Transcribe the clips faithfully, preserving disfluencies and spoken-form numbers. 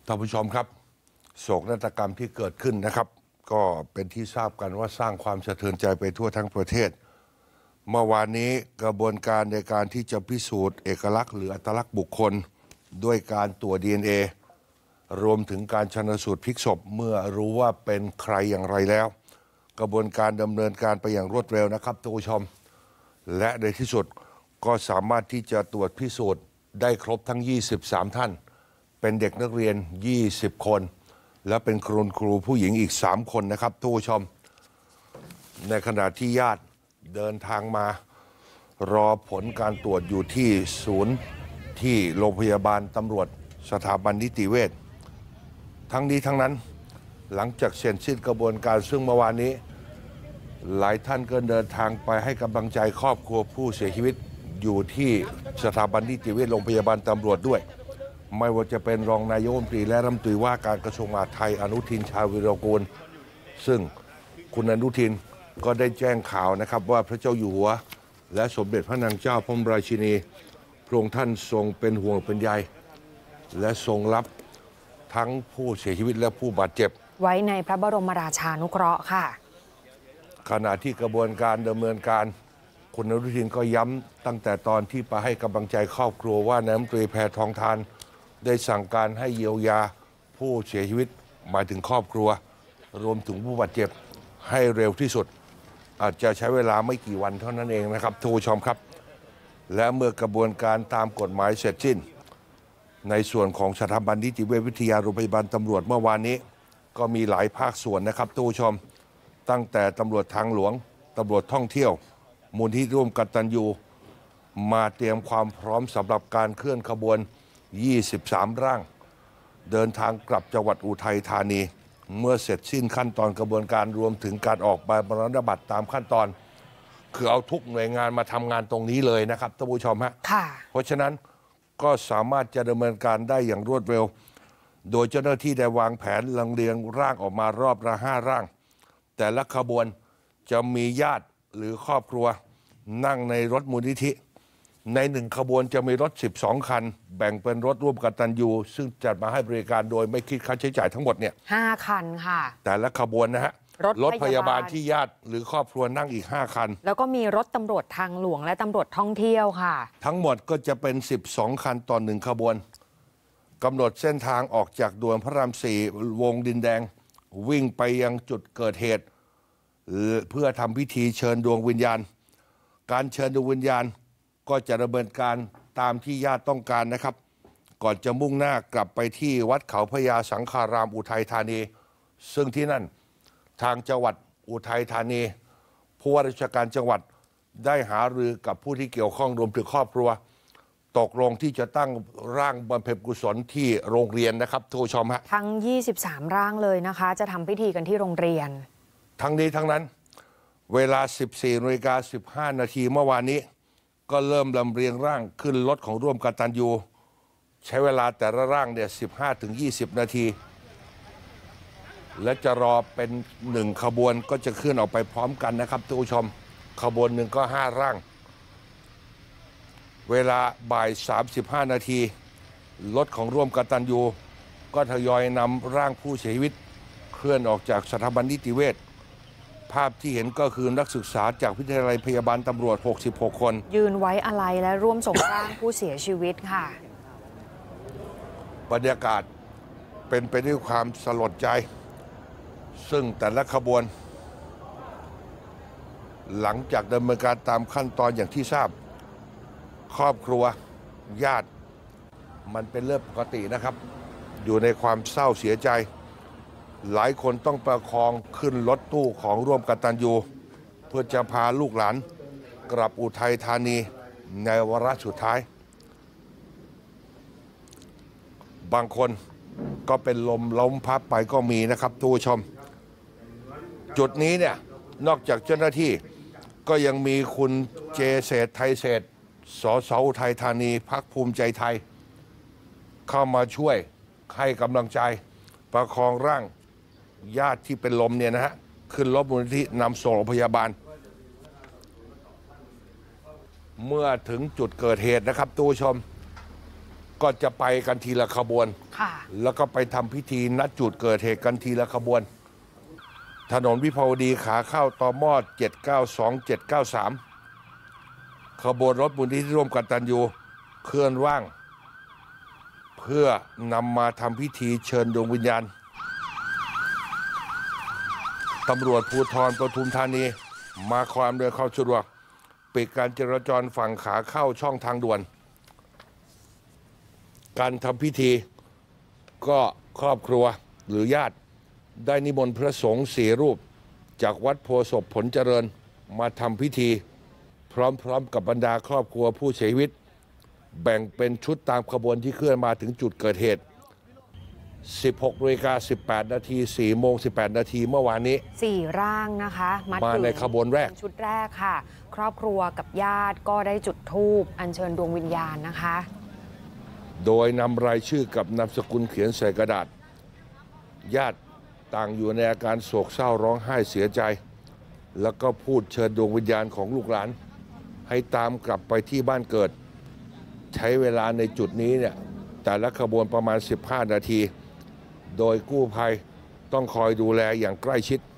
ท่านผู้ชมครับโศกนาฏกรรมที่เกิดขึ้นนะครับก็เป็นที่ทราบกันว่าสร้างความสะเทือนใจไปทั่วทั้งประเทศเมื่อวานนี้กระบวนการในการที่จะพิสูจน์เอกลักษณ์หรืออัตลักษณ์บุคคลด้วยการตรวจ ดี เอ็น เอ รวมถึงการชันสูตรพลิกศพเมื่อรู้ว่าเป็นใครอย่างไรแล้วกระบวนการดำเนินการไปอย่างรวดเร็วนะครับท่านผู้ชมและในที่สุดก็สามารถที่จะตรวจพิสูจน์ได้ครบทั้งยี่สิบสามท่านเป็นเด็กนักเรียนยี่สิบคนและเป็นครูครูผู้หญิงอีกสามคนนะครับท่านผู้ชมในขณะที่ญาติเดินทางมารอผลการตรวจอยู่ที่ศูนย์ที่โรงพยาบาลตำรวจสถาบันนิติเวชทั้งนี้ทั้งนั้นหลังจากเสร็จสิ้นกระบวนการซึ่งเมื่อวานนี้หลายท่านก็เดินทางไปให้กำลังใจครอบครัวผู้เสียชีวิตอยู่ที่สถาบันนิติเวชโรงพยาบาลตำรวจด้วยไม่ว่าจะเป็นรองนายกรัฐมนตรีและรัฐมนตรีว่าการกระทรวงมหาดไทยอนุทินชาญวีรกูลซึ่งคุณอนุทินก็ได้แจ้งข่าวนะครับว่าพระเจ้าอยู่หัวและสมเด็จพระนางเจ้าพระบรมราชินีพระองค์ท่านทรงเป็นห่วงเป็นใยและทรงรับทั้งผู้เสียชีวิตและผู้บาดเจ็บไว้ในพระบรมราชานุเคราะห์ค่ะขณะที่กระบวนการดำเนินการคุณอนุทินก็ย้ำตั้งแต่ตอนที่ไปให้กำลังใจครอบครัวว่านายรัฐมนตรีแพทองธารได้สั่งการให้เยียวยาผู้เสียชีวิตหมายถึงครอบครัวรวมถึงผู้บาดเจ็บให้เร็วที่สุดอาจจะใช้เวลาไม่กี่วันเท่านั้นเองนะครับท่านผู้ชมครับและเมื่อกระบวนการตามกฎหมายเสร็จสิ้นในส่วนของสถาบันนิติเวชวิทยาโรงพยาบาลตำรวจเมื่อวานนี้ก็มีหลายภาคส่วนนะครับท่านผู้ชมตั้งแต่ตำรวจทางหลวงตำรวจท่องเที่ยวมูลที่ร่วมกตัญญูมาเตรียมความพร้อมสำหรับการเคลื่อนขบวนยี่สิบสามร่างเดินทางกลับจังหวัดอุทัยธานีเมื่อเสร็จสิ้นขั้นตอนกระบวนการรวมถึงการออกใบมรณบัตรตามขั้นตอนคือเอาทุกหน่วยงานมาทำงานตรงนี้เลยนะครับท่านผู้ชมฮะเพราะฉะนั้นก็สามารถจะดำเนินการได้อย่างรวดเร็วโดยเจ้าหน้าที่ได้วางแผนลำเลียงร่างออกมารอบละห้าร่างแต่ละขบวนจะมีญาติหรือครอบครัวนั่งในรถมูลนิธิในหนึ่งขบวนจะมีรถสิบสองคันแบ่งเป็นรถร่วมกตัญญูซึ่งจัดมาให้บริการโดยไม่คิดค่าใช้จ่ายทั้งหมดเนี่ยห้าคันค่ะแต่ละขบวนนะฮะรถรถพยาบาลที่ญาติหรือครอบครัวนั่งอีกห้าคันแล้วก็มีรถตำรวจทางหลวงและตำรวจท่องเที่ยวค่ะทั้งหมดก็จะเป็นสิบสองคันต่อหนึ่งขบวนกำหนดเส้นทางออกจากด่วนพระรามสี่วงดินแดงวิ่งไปยังจุดเกิดเหตุเพื่อทำพิธีเชิญดวงวิญญาณการเชิญดวงวิญญาณก็จะดำเนินการตามที่ญาติต้องการนะครับก่อนจะมุ่งหน้ากลับไปที่วัดเขาพญาสังฆารามอุทัยธานีซึ่งที่นั่นทางจังหวัดอุทัยธานีผู้ว่าราชการจังหวัดได้หารือกับผู้ที่เกี่ยวข้องรวมถึงครอบครัวตกลงที่จะตั้งร่างบำเพ็ญกุศลที่โรงเรียนนะครับทุกชมฮะทั้งยี่สิบสามร่างเลยนะคะจะทำพิธีกันที่โรงเรียนทั้งนี้ทั้งนั้นเวลา สิบสี่นาฬิกาสิบห้านาทีเมื่อวานนี้ก็เริ่มลำเลียงร่างขึ้นรถของร่วมกตัญญูใช้เวลาแต่ละร่างเนี่ย สิบห้าถึงยี่สิบ นาทีและจะรอเป็นหนึ่งขบวนก็จะเคลื่อนออกไปพร้อมกันนะครับทุกผู้ชมขบวนหนึ่งก็ห้าร่างเวลาบ่ายสามสิบห้านาทีรถของร่วมกตัญญูก็ทยอยนำร่างผู้เสียชีวิตเคลื่อนออกจากสถาบันนิติเวชภาพที่เห็นก็คือนักศึกษาจากวิทยาลัยพยาบาลตำรวจหกสิบหกคนยืนไว้อาลัยและร่วมส่งร่างผู้เสียชีวิตค่ะบรรยากาศเป็นไปด้วยความสลดใจซึ่งแต่ละขบวนหลังจากดำเนินการตามขั้นตอนอย่างที่ทราบครอบครัวญาติมันเป็นเรื่องปกตินะครับอยู่ในความเศร้าเสียใจหลายคนต้องประคองขึ้นรถตู้ของร่วมกตัญญูเพื่อจะพาลูกหลานกลับอุทัยธานีในวาระสุดท้ายบางคนก็เป็นลมล้มพับไปก็มีนะครับทุกผู้ชมจุดนี้เนี่ยนอกจากเจ้าหน้าที่ก็ยังมีคุณเจเศรษฐ์ไทยเศรษฐ์สสอุทัยธานีพรรคภูมิใจไทยเข้ามาช่วยให้กำลังใจประคองร่างญาติที่เป็นลมเนี่ยนะฮะขึ้นรถมูลนิธินำส่งโรงพยาบาลเมื่อถึงจุดเกิดเหตุนะครับทุกผู้ชมก็จะไปกันทีละขบวนค่ะแล้วก็ไปทำพิธีณจุดเกิดเหตุกันทีละขบวน ถนนวิภาวดีขาเข้าตมเจ็ดเก้าสอง เจ็ดเก้าสามขบวนรถบุญที่ร่วมกันตันยูเคลื่อนร่าง เพื่อนำมาทำพิธีเชิญดวงวิญญาณตำรวจภูธรปทุมธานีมาความเรือเข้าสะดวกปิดการจราจรฝั่งขาเข้าช่องทางด่วน การทำพิธีก็ครอบครัวหรือญาติได้นิมนต์พระสงฆ์สี่รูปจากวัดโพธิ์ศพผลเจริญมาทำพิธีพร้อมๆกับบรรดาครอบครัวผู้เสียชีวิตแบ่งเป็นชุดตามขบวนที่เคลื่อนมาถึงจุดเกิดเหตุ สิบหกนาฬิกาสิบแปดนาที สี่โมงสิบแปดนาทีเมื่อวานนี้สี่ร่างนะคะมาในขบวนแรกชุดแรกค่ะ ครอบครัวกับญาติก็ได้จุดธูปอัญเชิญดวงวิญญาณนะคะโดยนำรายชื่อกับนามสกุลเขียนใส่กระดาษญาติต่างอยู่ในอาการโศกเศร้าร้องไห้เสียใจแล้วก็พูดเชิญดวงวิญญาณของลูกหลานให้ตามกลับไปที่บ้านเกิดใช้เวลาในจุดนี้เนี่ยแต่ละขบวนประมาณสิบห้านาทีโดยกู้ภัยต้องคอยดูแลอย่างใกล้ชิด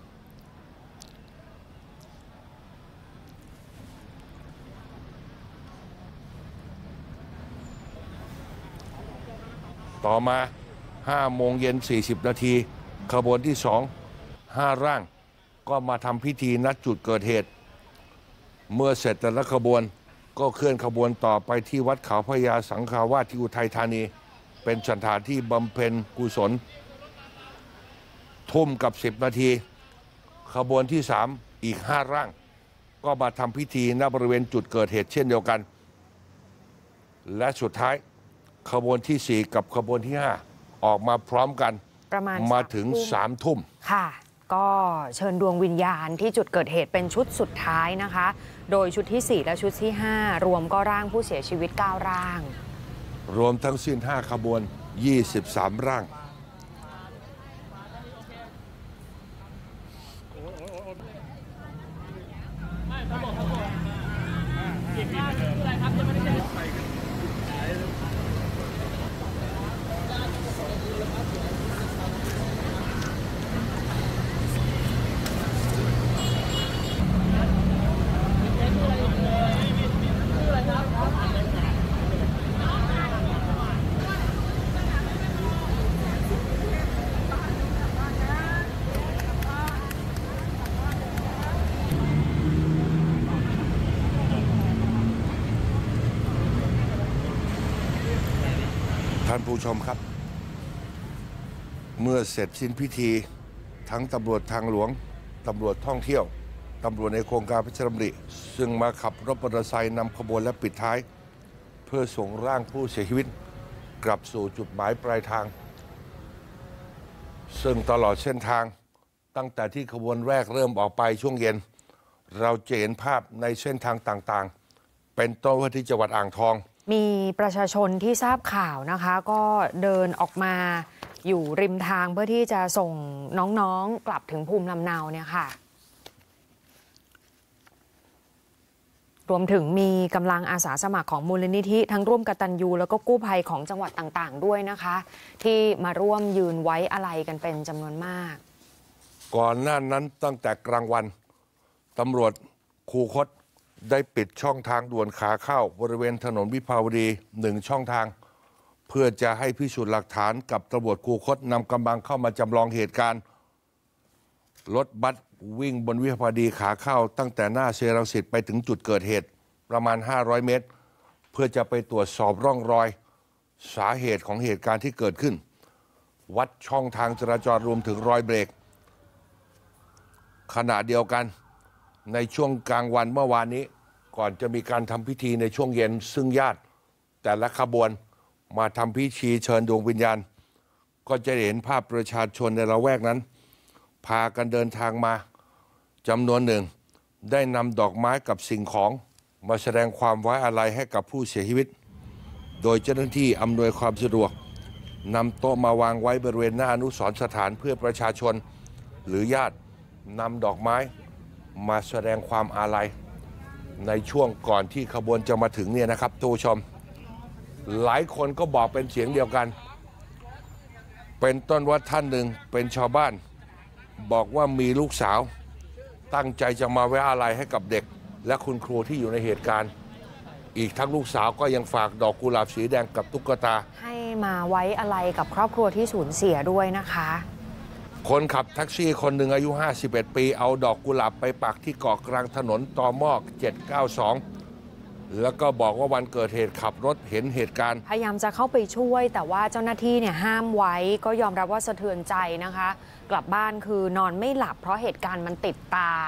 ต่อมาห้าโมงเย็นสี่สิบนาทีขบวนที่สองห้าร่างก็มาทำพิธีณจุดเกิดเหตุเมื่อเสร็จแต่ละขบวนก็เคลื่อนขบวนต่อไปที่วัดเขาพญาสังฆาวาสที่อุทัยธานีเป็นสถานที่บำเพ็ญกุศลทุ่มกับสิบนาทีขบวนที่สามอีกห้าร่างก็มาทำพิธีณบริเวณจุดเกิดเหตุเช่นเดียวกันและสุดท้ายขบวนที่สี่กับขบวนที่ห้าออกมาพร้อมกันประมาณมาถึงสามทุ่มค่ะก็เชิญดวงวิญญาณที่จุดเกิดเหตุเป็นชุดสุดท้ายนะคะโดยชุดที่สี่และชุดที่ห้ารวมก็ร่างผู้เสียชีวิตเก้าร่างรวมทั้งสิ้นห้าขบวนยี่สิบสามร่างท่านผู้ชมครับเมื่อเสร็จสิ้นพิธีทั้งตำรวจทางหลวงตำรวจท่องเที่ยวตำรวจในโครงการพระราชดำริซึ่งมาขับรถมอเตอร์ไซค์นำขบวนและปิดท้ายเพื่อส่งร่างผู้เสียชีวิตกลับสู่จุดหมายปลายทางซึ่งตลอดเส้นทางตั้งแต่ที่ขบวนแรกเริ่มออกไปช่วงเย็นเราจะเห็นภาพในเส้นทางต่างๆเป็นต้นว่าที่จังหวัดอ่างทองมีประชาชนที่ทราบข่าวนะคะก็เดินออกมาอยู่ริมทางเพื่อที่จะส่งน้องๆกลับถึงภูมิลำเนาเนี่ยค่ะรวมถึงมีกำลังอาสาสมัครของมูลนิธิทั้งร่วมกตัญญูแล้วก็กู้ภัยของจังหวัดต่างๆด้วยนะคะที่มาร่วมยืนไว้อาลัยกันเป็นจำนวนมากก่อนหน้านั้นตั้งแต่กลางวันตำรวจคูคตได้ปิดช่องทางด่วนขาเข้าบริเวณถนนวิภาวดีหนึ่งช่องทางเพื่อจะให้พิสูจน์หลักฐานกับตำรวจคูคตนำกำลังเข้ามาจำลองเหตุการณ์รถบัสวิ่งบนวิภาวดีขาเข้าตั้งแต่หน้าเซรังสิตไปถึงจุดเกิดเหตุประมาณห้าร้อยเมตรเพื่อจะไปตรวจสอบร่องรอยสาเหตุของเหตุการณ์ที่เกิดขึ้นวัดช่องทางจราจรรวมถึงรอยเบรกขณะเดียวกันในช่วงกลางวันเมื่อวานนี้ก่อนจะมีการทำพิธีในช่วงเย็นซึ่งญาติแต่ละขบวนมาทำพิธีเชิญดวงวิญญาณก็จะเห็นภาพประชาชนในละแวกนั้นพากันเดินทางมาจำนวนหนึ่งได้นำดอกไม้กับสิ่งของมาแสดงความไว้อาลัยให้กับผู้เสียชีวิตโดยเจ้าหน้าที่อำนวยความสะดวกนำโต๊ะมาวางไว้บริเวณหน้าอนุสรณ์สถานเพื่อประชาชนหรือญาตินำดอกไม้มาแสดงความอาลัยในช่วงก่อนที่ขบวนจะมาถึงเนี่ยนะครับทุกผู้ชมหลายคนก็บอกเป็นเสียงเดียวกันเป็นต้นว่าท่านหนึ่งเป็นชาวบ้านบอกว่ามีลูกสาวตั้งใจจะมาไว้อาลัยให้กับเด็กและคุณครูที่อยู่ในเหตุการณ์อีกทั้งลูกสาวก็ยังฝากดอกกุหลาบสีแดงกับตุ๊กตาให้มาไว้อาลัยกับครอบครัวที่สูญเสียด้วยนะคะคนขับแท็กซี่คนหนึ่งอายุห้าสิบเอ็ดปีเอาดอกกุหลาบไปปักที่เกาะกลางถนนตอมอกเจ็ดเก้าสองแล้วก็บอกว่าวันเกิดเหตุขับรถเห็นเหตุการณ์พยายามจะเข้าไปช่วยแต่ว่าเจ้าหน้าที่เนี่ยห้ามไว้ก็ยอมรับว่าสะเทือนใจนะคะกลับบ้านคือนอนไม่หลับเพราะเหตุการณ์มันติดตา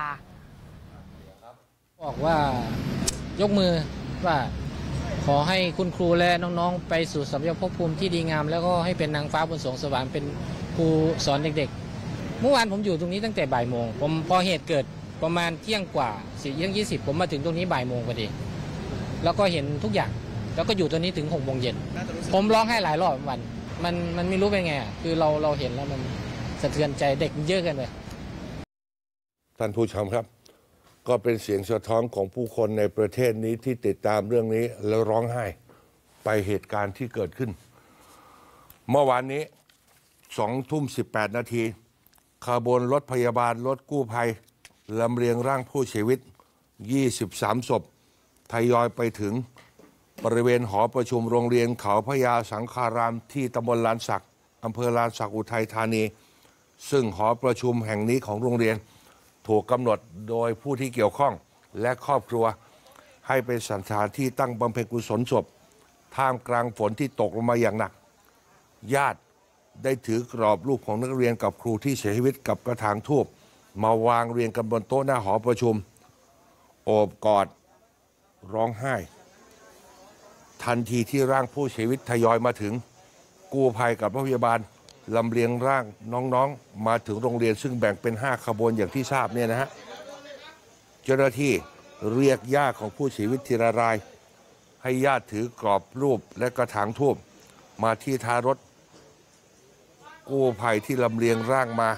บอกว่ายกมือว่าขอให้คุณครูและน้องๆไปสู่สัมยภพภูมิที่ดีงามแล้วก็ให้เป็นนางฟ้าบนสวงสวรรค์เป็นครูสอนเด็กๆเมื่อวานผมอยู่ตรงนี้ตั้งแต่บ่ายโมงผมพอเหตุเกิดประมาณเที่ยงกว่าสี่เที่ยงยี่สิบผมมาถึงตรงนี้บ่ายโมงพอดีแล้วก็เห็นทุกอย่างแล้วก็อยู่ตรงนี้ถึงหกโมงเย็นผมร้องไห้หลายรอบวันมันมันไม่รู้เป็นไงคือเราเราเห็นแล้วมันสะเทือนใจเด็กเยอะเกินไปท่านผู้ชมครับก็เป็นเสียงสะท้อนของผู้คนในประเทศนี้ที่ติดตามเรื่องนี้แล้วร้องไห้ไปเหตุการณ์ที่เกิดขึ้นเมื่อวานนี้สองทุ่มสิบแปดนาทีขบวนรถพยาบาลรถกู้ภัยลำเลียงร่างผู้เสียชีวิตยี่สิบสามศพทยอยไปถึงบริเวณหอประชุมโรงเรียนเขาพญาสังฆารามที่ตำบลลานสักอำเภอลานสักอุทัยธานีซึ่งหอประชุมแห่งนี้ของโรงเรียนถูกกำหนดโดยผู้ที่เกี่ยวข้องและครอบครัวให้เป็นสถานที่ตั้งบำเพ็ญกุศลศพท่ามกลางฝนที่ตกลงมาอย่างหนักญาติได้ถือกรอบรูปของนักเรียนกับครูที่เสียชีวิตกับกระถางธูปมาวางเรียงกันบนโต๊ะหน้าหอประชุมโอบกอดร้องไห้ทันทีที่ร่างผู้เสียชีวิตทยอยมาถึงกู้ภัยกับรถพยาบาลลำเลียงร่างน้องๆมาถึงโรงเรียนซึ่งแบ่งเป็นห้าขบวนอย่างที่ทราบเนี่ยนะฮะเจ้าหน้าที่เรียกญาติของผู้เสียชีวิตทีละรายให้ญาติถือกรอบรูปและกระถางธูปมาที่ท้ายรถกู้ภัยที่ลำเลียงร่างมา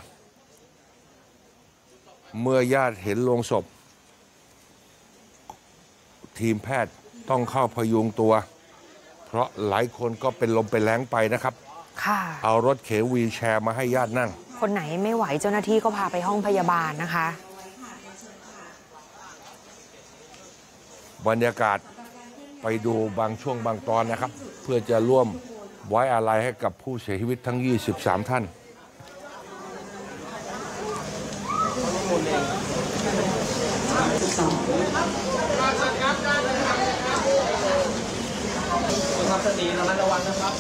เมื่อญาติเห็นโลงศพทีมแพทย์ต้องเข้าพยุงตัวเพราะหลายคนก็เป็นลมเป็นแรงไปนะครับเอารถเข็นวีลแชร์มาให้ญาตินั่งคนไหนไม่ไหวเจ้าหน้าที่ก็พาไปห้องพยาบาลนะคะบรรยากาศไปดูบางช่วงบางตอนนะครับเพื่อจะร่วมไว้อาลัยให้กับผู้เสียชีวิตทั้งยี่สิบสามท่านสติระมัดระวังนะครับ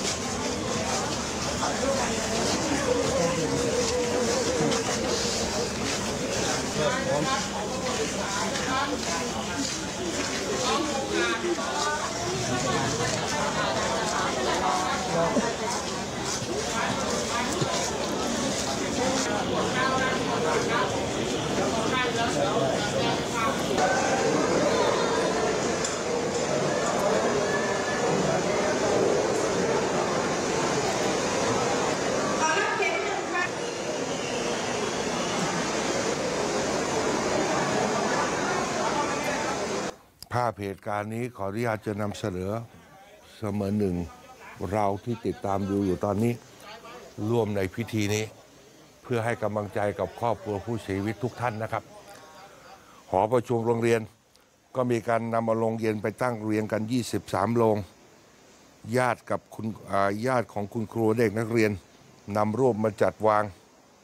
ภาพเหตุการณ์นี้ขออนุญาตจะนำเสนอเสมือนหนึ่งเราที่ติดตามดูอยู่ตอนนี้ร่วมในพิธีนี้เพื่อให้กำลังใจกับครอบครัวผู้เสียชีวิตทุกท่านนะครับหอประชุมโรงเรียนก็มีการนำเอาโรงเย็นไปตั้งเรียงกันยี่สิบสามโรงญาติกับคุณญาติของคุณครูเด็กนักเรียนนำรูปมาจัดวาง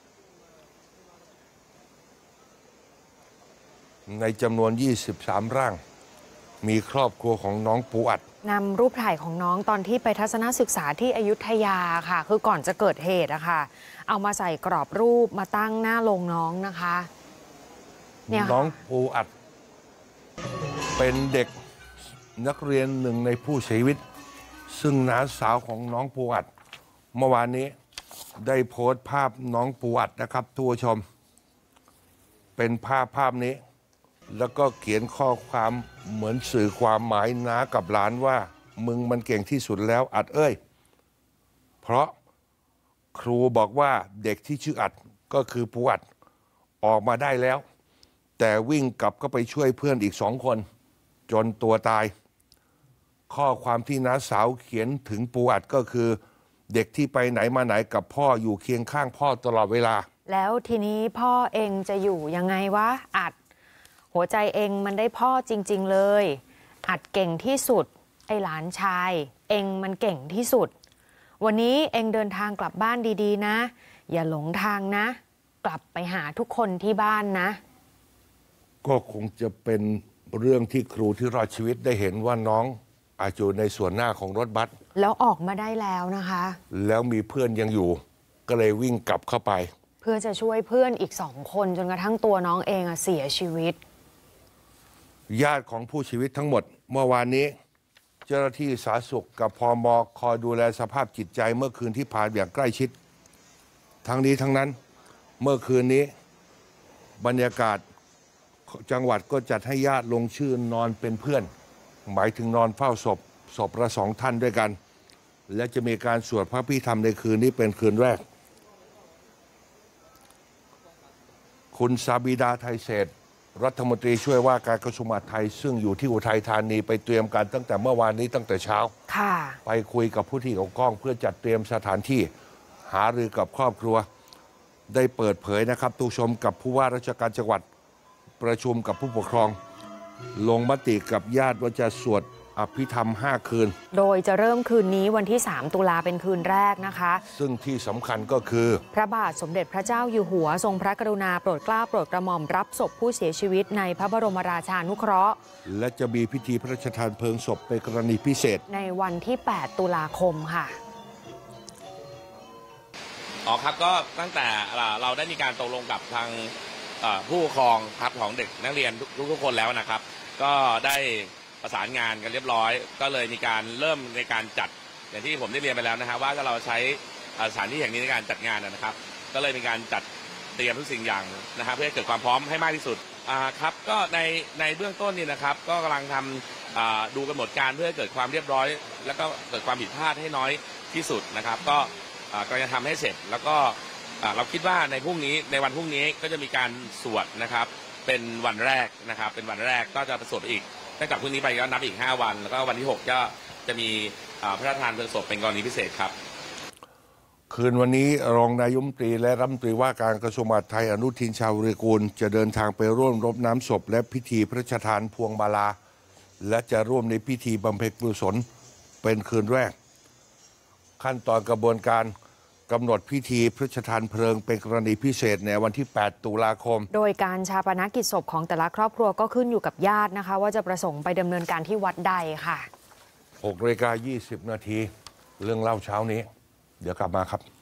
ในจำนวนยี่สิบสามร่างมีครอบครัวของน้องปูอัดนำรูปถ่ายของน้องตอนที่ไปทัศนศึกษาที่อยุธยาค่ะคือก่อนจะเกิดเหตุอะค่ะเอามาใส่กรอบรูปมาตั้งหน้าโรงน้องนะคะเนี่ยน้องปูอัดเป็นเด็กนักเรียนหนึ่งในผู้เสียชีวิตซึ่งน้าสาวของน้องปูอัดเมื่อวานนี้ได้โพสต์ภาพน้องปูอัดนะครับทุกผู้ชมเป็นภาพภาพนี้แล้วก็เขียนข้อความเหมือนสื่อความหมายน้ากับหลานว่ามึงมันเก่งที่สุดแล้วอัดเอ้ยเพราะครูบอกว่าเด็กที่ชื่ออัดก็คือปูอัดออกมาได้แล้วแต่วิ่งกลับก็ไปช่วยเพื่อนอีกสองคนจนตัวตายข้อความที่น้าสาวเขียนถึงปูอัดก็คือ เด็กที่ไปไหนมาไหนกับพ่ออยู่เคียงข้างพ่อตลอดเวลาแล้วทีนี้พ่อเองจะอยู่ยังไงวะอัดหัวใจเองมันได้พ่อจริงๆเลยอัดเก่งที่สุดไอ้หลานชายเองมันเก่งที่สุดวันนี้เองเดินทางกลับบ้านดีๆนะอย่าหลงทางนะกลับไปหาทุกคนที่บ้านนะก็คงจะเป็นเรื่องที่ครูที่รอดชีวิตได้เห็นว่าน้องอาจอยู่ในส่วนหน้าของรถบัสแล้วออกมาได้แล้วนะคะแล้วมีเพื่อนยังอยู่ก็เลยวิ่งกลับเข้าไปเพื่อจะช่วยเพื่อนอีกสองคนจนกระทั่งตัวน้องเองเสียชีวิตญาติของผู้ชีวิตทั้งหมดเมื่อวานนี้เจ้าหน้าที่สาธารณสุขกับพม.คอยดูแลสภาพจิตใจเมื่อคืนที่ผ่านอย่างใกล้ชิดทั้งนี้ทั้งนั้นเมื่อคืนนี้บรรยากาศจังหวัดก็จัดให้ญาติลงชื่อนอนเป็นเพื่อนหมายถึงนอนเฝ้าศพศพละสองท่านด้วยกันและจะมีการสวดพระพิธรรมในคืนนี้เป็นคืนแรกคุณซาบิดาไทยเศรษฐ์รัฐมนตรีช่วยว่าการกระทรวงมหาดไทยซึ่งอยู่ที่อุทัยธานีไปเตรียมการตั้งแต่เมื่อวานนี้ตั้งแต่เช้าไปคุยกับผู้ที่เกี่ยวข้องเพื่อจัดเตรียมสถานที่หารือกับครอบครัวได้เปิดเผยนะครับทุกชมกับผู้ว่าราชการจังหวัดประชุมกับผู้ปกครองลงมติกับญาติว่าจะสวดอภิธรรมห้าคืนโดยจะเริ่มคืนนี้วันที่สามตุลาเป็นคืนแรกนะคะซึ่งที่สำคัญก็คือพระบาทสมเด็จพระเจ้าอยู่หัวทรงพระกรุณาโปรดเกล้าโปรดกระหม่อมรับศพผู้เสียชีวิตในพระบรมราชานุเคราะห์และจะมีพิธีพระราชทานเพลิงศพเป็นกรณีพิเศษในวันที่แปดตุลาคมค่ะอ๋อครับก็ตั้งแต่เราได้มีการตกลงกับทางผู้ปกครองครับของเด็กนักเรียนทุกๆคนแล้วนะครับก็ได้ประสานงานกันเรียบร้อยก็เลยมีการเริ่มในการจัดอย่างที่ผมได้เรียนไปแล้วนะครับว่าเราใช้สถานที่แห่งนี้ในการจัดงานนะครับก็เลยมีการจัดเตรียมทุกสิ่งอย่างนะครับเพื่อให้เกิดความพร้อมให้มากที่สุดอ่าครับก็ในในเบื้องต้นนี่นะครับก็กำลังทำดูกำหนดการเพื่อเกิดความเรียบร้อยแล้วก็เกิดความผิดพลาดให้น้อยที่สุดนะครับก็ก็จะทำให้เสร็จแล้วก็เราคิดว่าในพรุ่งนี้ในวันพรุ่งนี้ก็จะมีการสวดนะครับเป็นวันแรกนะครับเป็นวันแรกก็จะสวดอีกตั้งแต่พรุ่งนี้ไปก็นับอีกห้าวันแล้วก็วันที่หกก็จะมีพระราชทานเพลิงศพเป็นกรณีพิเศษครับคืนวันนี้รองนายกรัฐมนตรีและรัฐมนตรีว่าการกระทรวงมหาดไทยอนุทินชาญวิรากูลจะเดินทางไปร่วมรดน้ำศพและพิธีพระราชทานพวงมาลาและจะร่วมในพิธีบำเพ็ญกุศลเป็นคืนแรกขั้นตอนกระบวนการกำหนดพิธีพระราชทานเพลิงเป็นกรณีพิเศษในวันที่แปดตุลาคมโดยการชาปนกิจศพของแต่ละครอบครัวก็ขึ้นอยู่กับญาตินะคะว่าจะประสงค์ไปดำเนินการที่วัดใดค่ะหกนาฬิกายี่สิบนาทีเรื่องเล่าเช้านี้เดี๋ยวกลับมาครับ